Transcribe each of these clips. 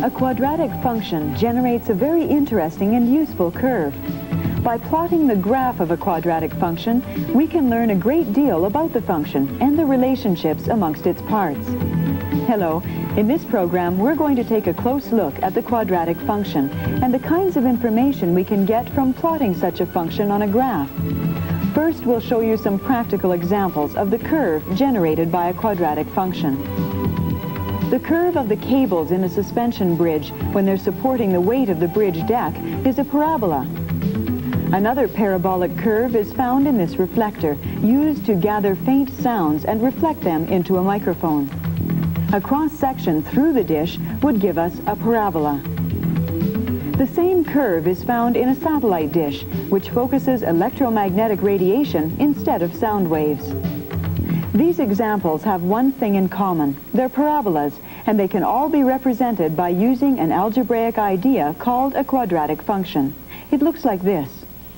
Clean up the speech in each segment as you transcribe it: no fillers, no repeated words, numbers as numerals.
A quadratic function generates a very interesting and useful curve. By plotting the graph of a quadratic function, we can learn a great deal about the function and the relationships amongst its parts. Hello, in this program we're going to take a close look at the quadratic function and the kinds of information we can get from plotting such a function on a graph. First, we'll show you some practical examples of the curve generated by a quadratic function. The curve of the cables in a suspension bridge when they're supporting the weight of the bridge deck is a parabola. Another parabolic curve is found in this reflector, used to gather faint sounds and reflect them into a microphone. A cross-section through the dish would give us a parabola. The same curve is found in a satellite dish, which focuses electromagnetic radiation instead of sound waves. These examples have one thing in common. They're parabolas, and they can all be represented by using an algebraic idea called a quadratic function. It looks like this.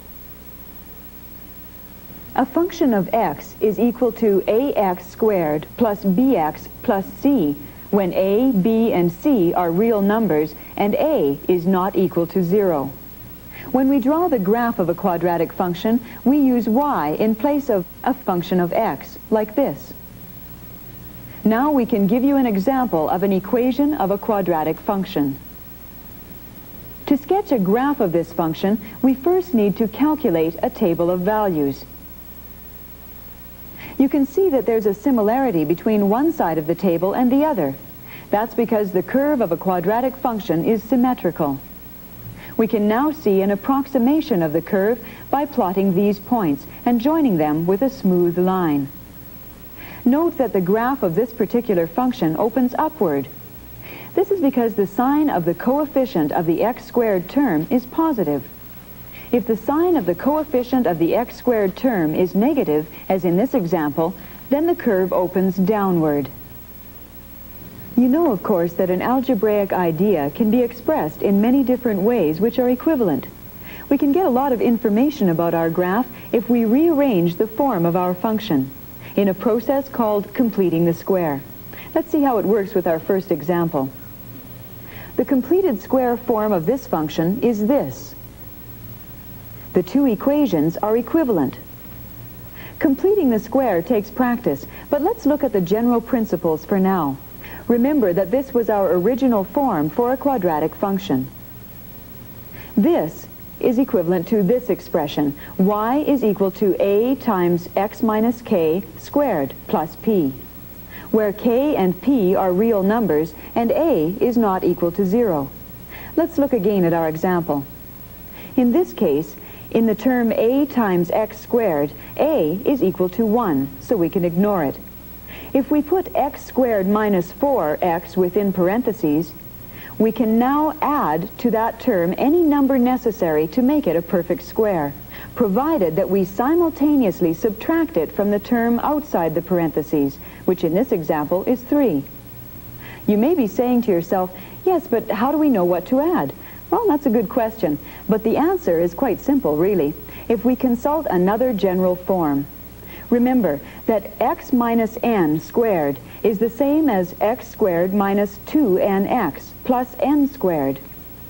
A function of x is equal to ax squared plus bx plus c when a, b, and c are real numbers and a is not equal to 0. When we draw the graph of a quadratic function, we use y in place of a function of x, like this. Now we can give you an example of an equation of a quadratic function. To sketch a graph of this function, we first need to calculate a table of values. You can see that there's a similarity between one side of the table and the other. That's because the curve of a quadratic function is symmetrical. We can now see an approximation of the curve by plotting these points and joining them with a smooth line. Note that the graph of this particular function opens upward. This is because the sign of the coefficient of the x squared term is positive. If the sign of the coefficient of the x squared term is negative, as in this example, then the curve opens downward. You know, of course, that an algebraic idea can be expressed in many different ways which are equivalent. We can get a lot of information about our graph if we rearrange the form of our function in a process called completing the square. Let's see how it works with our first example. The completed square form of this function is this. The two equations are equivalent. Completing the square takes practice, but let's look at the general principles for now. Remember that this was our original form for a quadratic function. This is equivalent to this expression. Y is equal to a times x minus k squared plus p, where k and p are real numbers and a is not equal to 0. Let's look again at our example. In this case, in the term a times x squared, a is equal to 1, so we can ignore it. If we put x squared minus 4x within parentheses, we can now add to that term any number necessary to make it a perfect square, provided that we simultaneously subtract it from the term outside the parentheses, which in this example is 3. You may be saying to yourself, yes, but how do we know what to add? Well, that's a good question, but the answer is quite simple, really, if we consult another general form. Remember that x minus n squared is the same as x squared minus 2nx plus n squared.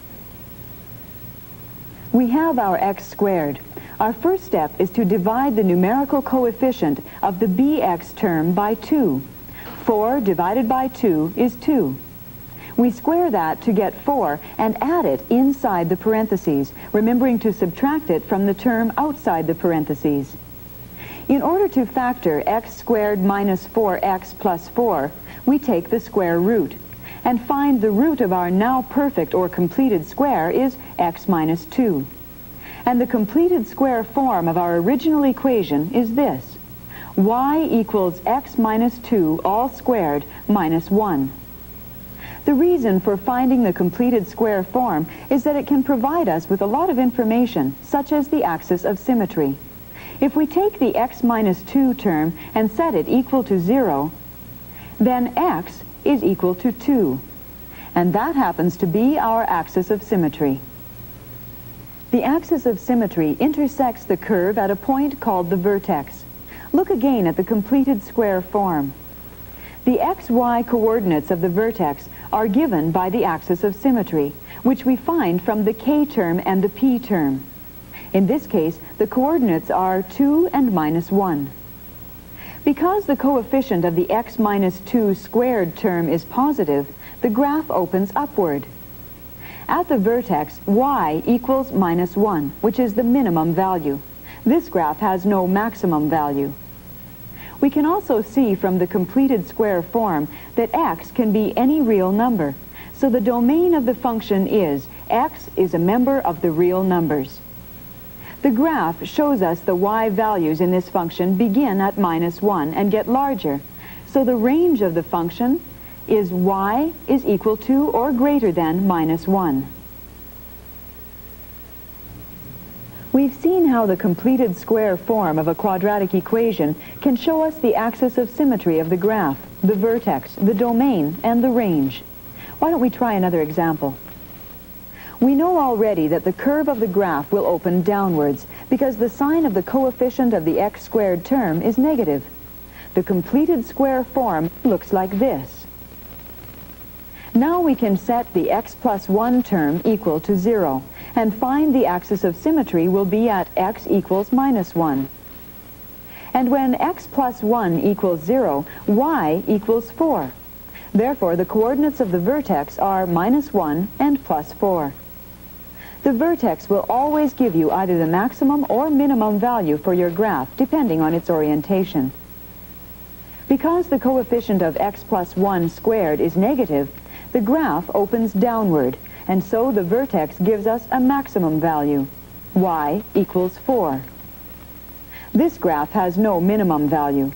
We have our x squared. Our first step is to divide the numerical coefficient of the bx term by 2. 4 divided by 2 is 2. We square that to get 4 and add it inside the parentheses, remembering to subtract it from the term outside the parentheses. In order to factor x squared minus 4x plus 4, we take the square root and find the root of our now perfect or completed square is x minus 2. And the completed square form of our original equation is this. Y equals x minus 2 all squared minus 1. The reason for finding the completed square form is that it can provide us with a lot of information, such as the axis of symmetry. If we take the x minus 2 term and set it equal to 0, then x is equal to 2. And that happens to be our axis of symmetry. The axis of symmetry intersects the curve at a point called the vertex. Look again at the completed square form. The xy coordinates of the vertex are given by the axis of symmetry, which we find from the k term and the p term. In this case, the coordinates are 2 and minus 1. Because the coefficient of the x minus 2 squared term is positive, the graph opens upward. At the vertex, y equals minus 1, which is the minimum value. This graph has no maximum value. We can also see from the completed square form that x can be any real number. So the domain of the function is x is a member of the real numbers. The graph shows us the y values in this function begin at minus 1 and get larger. So the range of the function is y is equal to or greater than minus 1. We've seen how the completed square form of a quadratic equation can show us the axis of symmetry of the graph, the vertex, the domain, and the range. Why don't we try another example? We know already that the curve of the graph will open downwards because the sign of the coefficient of the x squared term is negative. The completed square form looks like this. Now we can set the x plus 1 term equal to 0 and find the axis of symmetry will be at x equals minus 1. And when x plus 1 equals 0, y equals 4. Therefore, the coordinates of the vertex are minus 1 and plus 4. The vertex will always give you either the maximum or minimum value for your graph, depending on its orientation. Because the coefficient of x plus 1 squared is negative, the graph opens downward, and so the vertex gives us a maximum value. Y equals 4. This graph has no minimum value.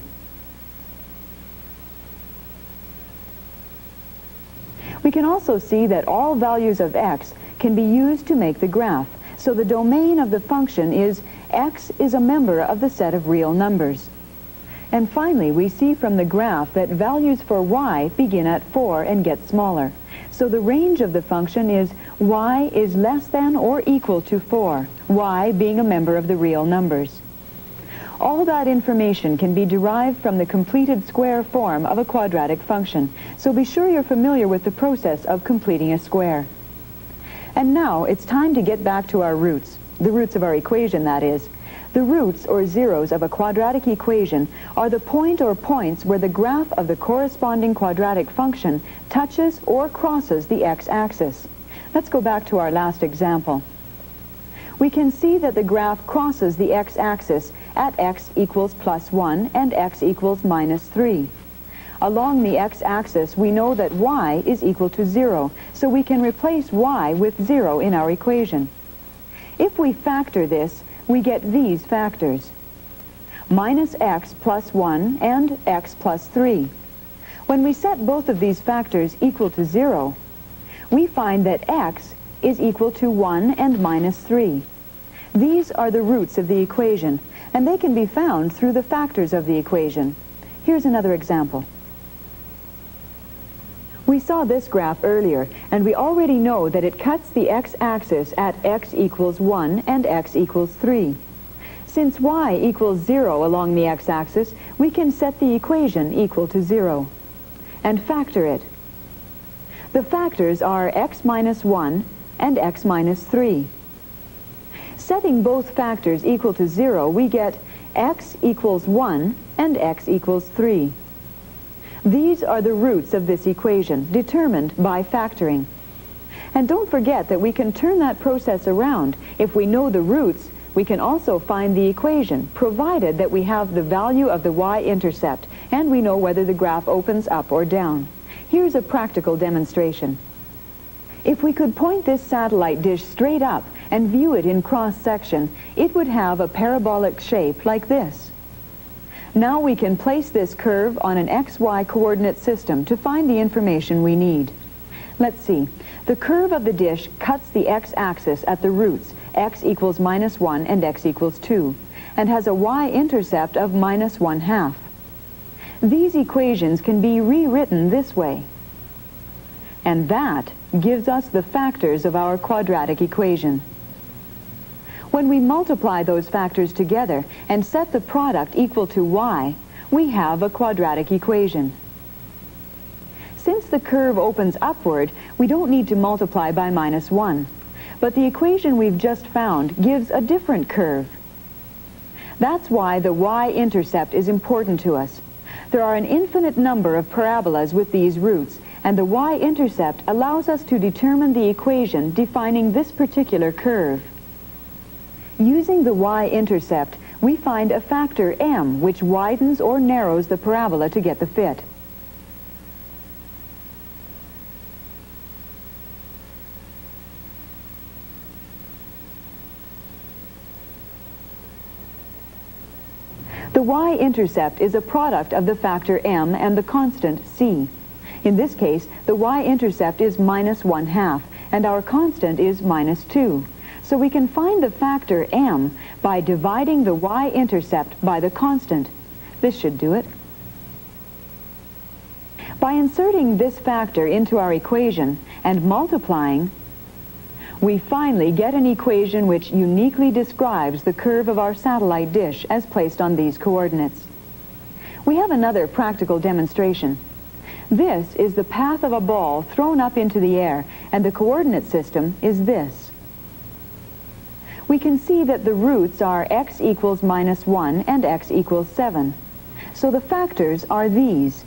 We can also see that all values of x can be used to make the graph, so the domain of the function is x is a member of the set of real numbers. And finally, we see from the graph that values for y begin at 4 and get smaller. So the range of the function is y is less than or equal to 4, y being a member of the real numbers. All that information can be derived from the completed square form of a quadratic function, so be sure you're familiar with the process of completing a square. And now it's time to get back to our roots, the roots of our equation, that is. The roots, or zeros, of a quadratic equation are the point or points where the graph of the corresponding quadratic function touches or crosses the x-axis. Let's go back to our last example. We can see that the graph crosses the x-axis at x equals plus 1 and x equals minus 3. Along the x-axis, we know that y is equal to 0, so we can replace y with 0 in our equation. If we factor this, we get these factors: minus x plus 1 and x plus 3. When we set both of these factors equal to 0, we find that x is equal to 1 and minus 3. These are the roots of the equation, and they can be found through the factors of the equation. Here's another example. We saw this graph earlier, and we already know that it cuts the x-axis at x equals 1 and x equals 3. Since y equals 0 along the x-axis, we can set the equation equal to 0 and factor it. The factors are x minus 1 and x minus 3. Setting both factors equal to 0, we get x equals 1 and x equals 3. These are the roots of this equation, determined by factoring. And don't forget that we can turn that process around. If we know the roots, we can also find the equation, provided that we have the value of the y-intercept, and we know whether the graph opens up or down. Here's a practical demonstration. If we could point this satellite dish straight up and view it in cross-section, it would have a parabolic shape like this. Now we can place this curve on an xy coordinate system to find the information we need. Let's see. The curve of the dish cuts the x-axis at the roots, x equals minus 1 and x equals 2, and has a y-intercept of minus 1/2. These equations can be rewritten this way. And that gives us the factors of our quadratic equation. When we multiply those factors together and set the product equal to y, we have a quadratic equation. the curve opens upward, we don't need to multiply by -1. But the equation we've just found gives a different curve. That's why the y-intercept is important to us. There are an infinite number of parabolas with these roots, and the y-intercept allows us to determine the equation defining this particular curve. Using the y-intercept, we find a factor m which widens or narrows the parabola to get the fit. The y-intercept is a product of the factor m and the constant c. In this case, the y-intercept is -1/2, and our constant is -2. So we can find the factor m by dividing the y-intercept by the constant. This should do it. By inserting this factor into our equation and multiplying, we finally get an equation which uniquely describes the curve of our satellite dish as placed on these coordinates. We have another practical demonstration. This is the path of a ball thrown up into the air, and the coordinate system is this. We can see that the roots are x equals -1 and x equals 7. So the factors are these.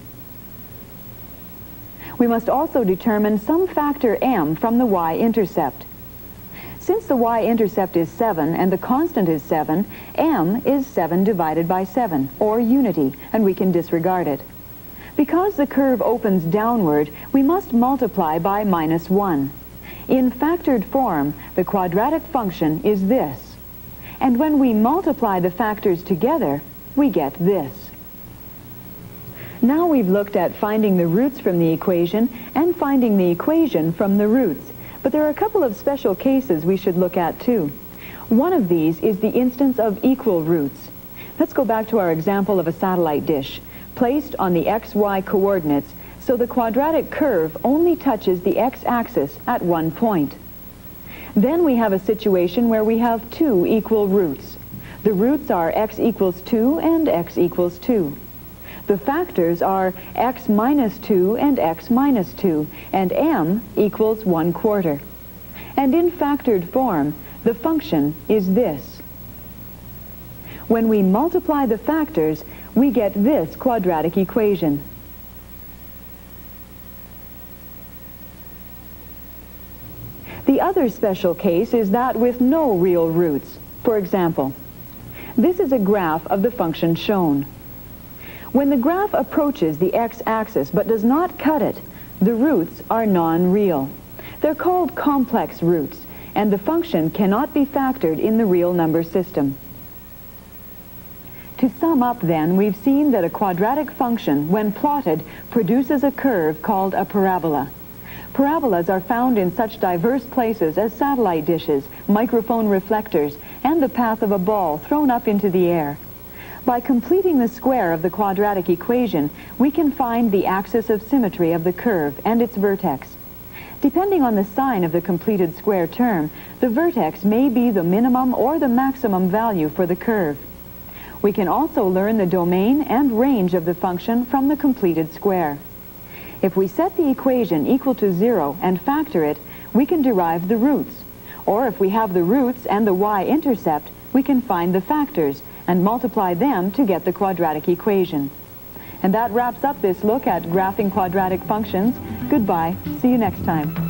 We must also determine some factor m from the y-intercept. Since the y-intercept is 7 and the constant is 7, m is 7 divided by 7, or unity, and we can disregard it. Because the curve opens downward, we must multiply by -1. In factored form, the quadratic function is this. And when we multiply the factors together, we get this. Now we've looked at finding the roots from the equation and finding the equation from the roots. But there are a couple of special cases we should look at too. One of these is the instance of equal roots. Let's go back to our example of a satellite dish, placed on the xy coordinates, so the quadratic curve only touches the x-axis at one point. Then we have a situation where we have two equal roots. The roots are x equals 2 and x equals 2. The factors are x minus 2 and x minus 2, and m equals 1/4. And in factored form, the function is this. When we multiply the factors, we get this quadratic equation. The other special case is that with no real roots. For example, this is a graph of the function shown. When the graph approaches the x-axis but does not cut it, the roots are non-real. They're called complex roots, and the function cannot be factored in the real number system. To sum up then, we've seen that a quadratic function, when plotted, produces a curve called a parabola. Parabolas are found in such diverse places as satellite dishes, microphone reflectors, and the path of a ball thrown up into the air. By completing the square of the quadratic equation, we can find the axis of symmetry of the curve and its vertex. Depending on the sign of the completed square term, the vertex may be the minimum or the maximum value for the curve. We can also learn the domain and range of the function from the completed square. If we set the equation equal to 0 and factor it, we can derive the roots. Or if we have the roots and the y-intercept, we can find the factors and multiply them to get the quadratic equation. And that wraps up this look at graphing quadratic functions. Goodbye. See you next time.